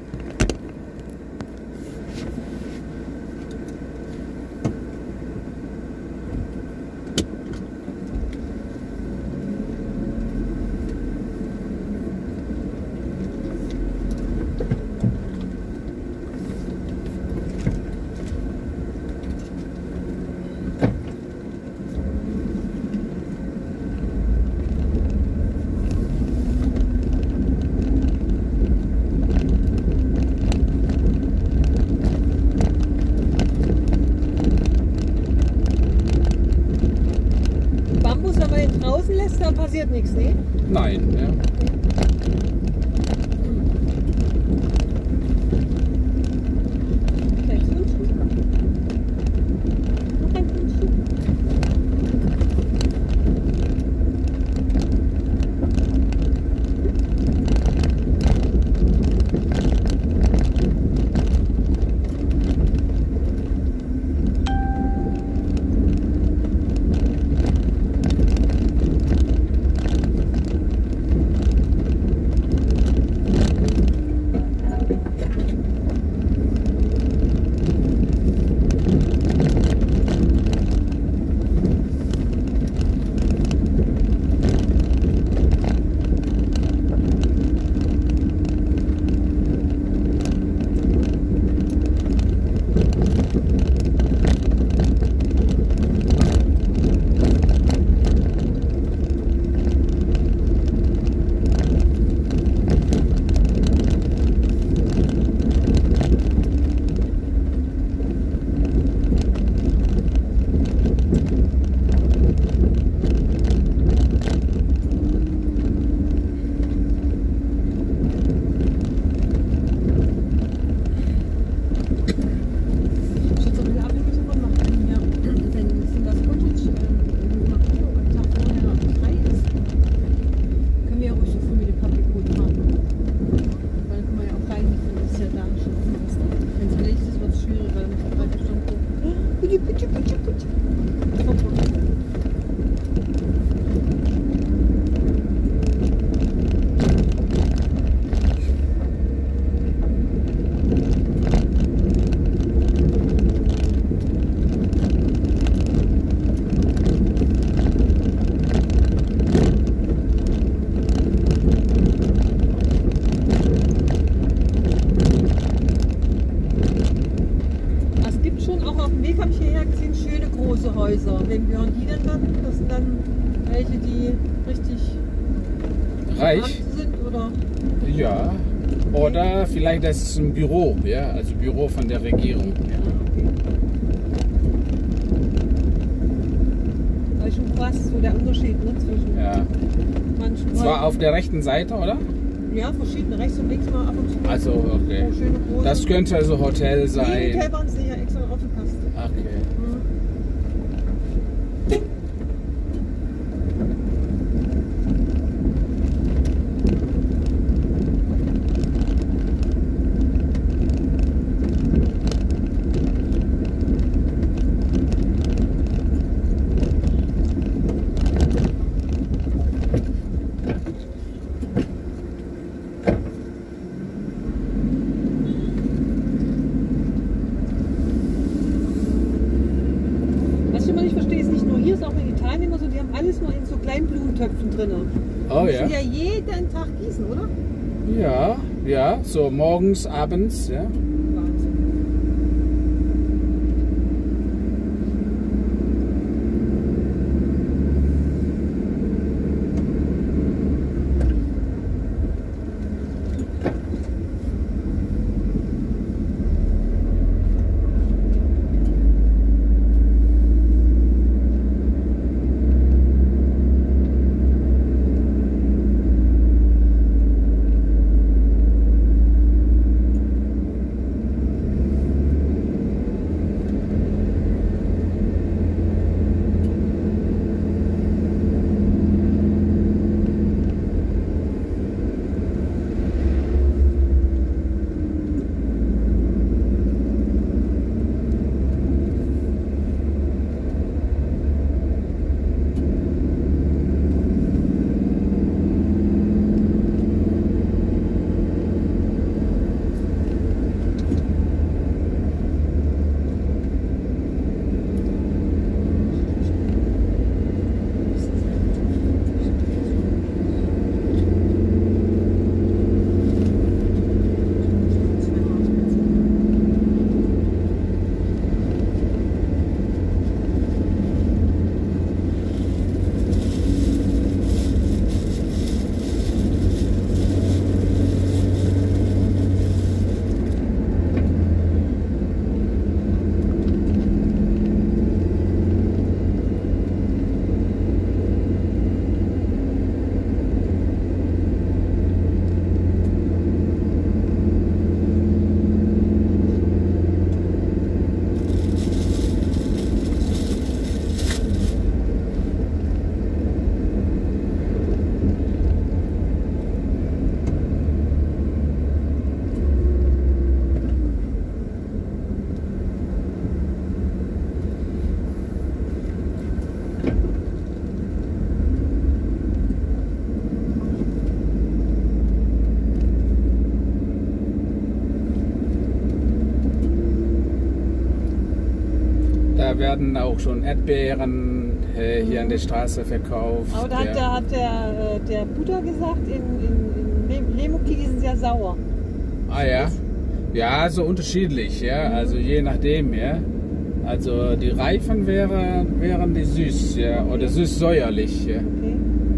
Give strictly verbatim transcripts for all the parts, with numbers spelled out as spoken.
Draußen lässt, da passiert nichts, ne? Nein, ja. Vielleicht so ein Schuh. Noch ein Schuh. Häuser. Wem gehören die denn dann? Das sind dann welche, die richtig reich sind, oder? Ja. Oder vielleicht das ist ein Büro, ja, also Büro von der Regierung. Ja. Das ist schon krass, so der Unterschied, ne, zwischen Ja. manchen. Zwar auf der rechten Seite, oder? Ja, verschiedene, rechts und links mal ab und zu. Also, okay. So schöne große. Das könnte also Hotel sein. Nee, Hotel waren sie ja extra aufgepasst. Okay. Alles nur in so kleinen Blumentöpfen drin. Oh die ja. müssen ja jeden Tag gießen, oder? Ja, ja, so morgens, abends, ja. Wahnsinn. da werden auch schon Erdbeeren äh, hier an der Straße verkauft. Aber da hat ja. der, hat der, äh, der Buddha gesagt, in, in, in Lemuki die sind sehr sauer. Ah ja? Ja, so unterschiedlich, ja, also je nachdem, ja. Also die Reifen wären, wären die süß, ja, oder süß-säuerlich, ja. Okay.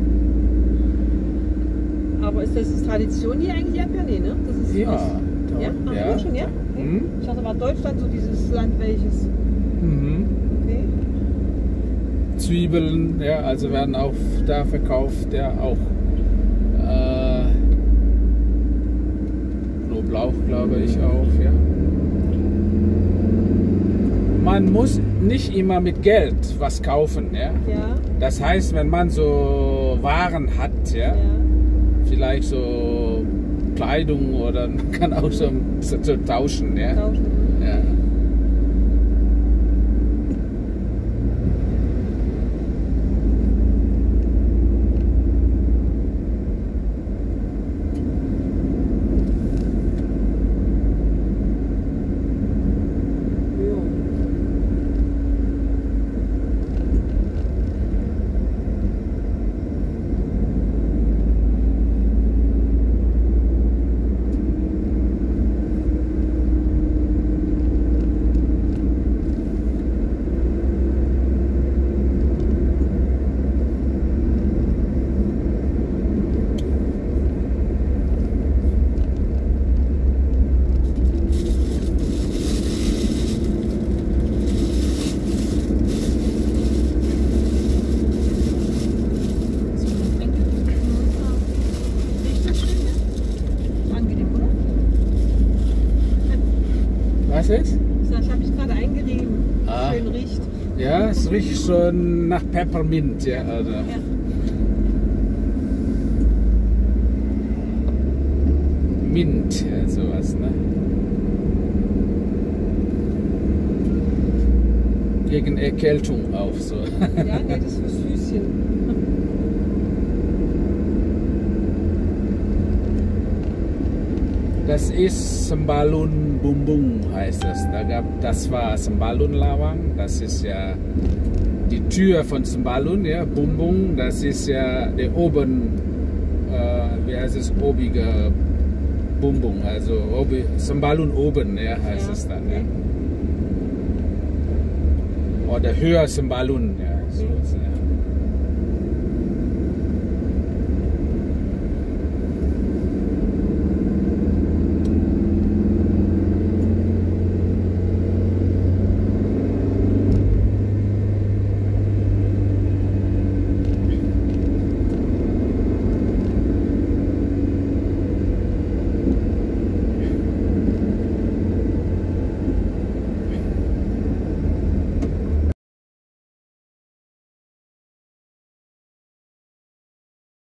Aber ist das Tradition hier eigentlich Erdbeeren? Nee, ne? Das ist Ja, was- doch, ja? Ach, ja. schon, ja? Okay. Mhm. Ich dachte, war Deutschland so dieses Land, welches. Mhm. Okay. Zwiebeln, ja, also werden auch da verkauft, ja, auch äh, Knoblauch, glaube ich auch, ja. Man muss nicht immer mit Geld was kaufen, ja. Ja. Das heißt, wenn man so Waren hat, ja, Ja. vielleicht so Kleidung oder man kann auch so, so, so tauschen, ja. Tauschen. Ja. Ja. Angenehm, oder? Was ist? Das habe ich gerade eingerieben. Ah. Schön riecht. Ja, es riecht schon nach Peppermint, ja. Oder Ja. Mint, ja, sowas, ne? Gegen Erkältung auch so. Ja, nee, das ist fürs Füßchen. Das ist Sembalun Bumbung, heißt das. Da gab, das war Sembalun Lawang. Das ist ja die Tür von Sembalun, ja. Bumbung, das ist ja der oben, äh, wie heißt es, obige Bumbung, also obi, Sembalun oben, ja, heißt Ja, es dann, okay. ja. Oder höher Sembalun, ja. So, Okay. ja.